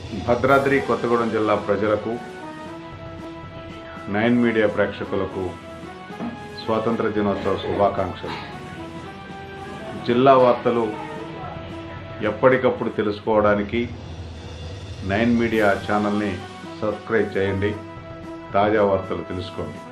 భద్రాద్రి కొత్తగూడెం జిల్లా ప్రజలకు, nine media ప్రేక్షకులకు స్వాతంత్ర దినోత్సవ శుభాకాంక్షలు. జిల్లా వార్తలు ఎప్పటికప్పుడు తెలుసుకోవడానికి నైన్ మీడియా ఛానల్ని సబ్స్క్రైబ్ చేయండి. తాజా వార్తలు తెలుసుకోండి.